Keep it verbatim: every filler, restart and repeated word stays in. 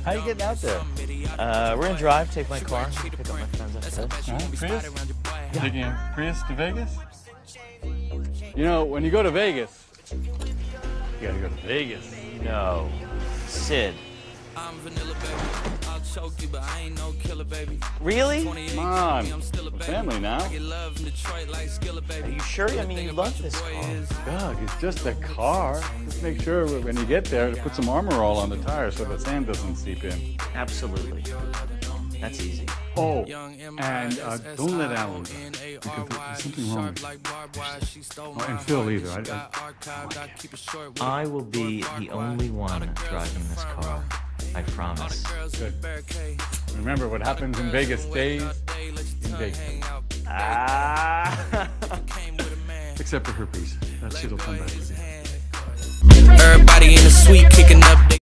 How you getting out there? Uh, we're gonna drive, take my car, pick up my friends after this. Uh, Prius? Taking a Prius to Vegas? You know, when you go to Vegas, you gotta go to Vegas. No. Sid. Really? Come on, we're family now. Are you sure? I mean, you love this car. Doug, it's just a car. Just make sure when you get there to put some armor all on the tires so the sand doesn't seep in. Absolutely. That's easy. Oh, and uh, don't let Alan go. Because there's something wrong with you. Oh, and Phil either. I, I, I will be the only one driving this car. I promise. Good. Remember, what happens in Vegas stays in Vegas. Ah. Except for herpes. That shit'll come back with you. Everybody in the suite kicking up.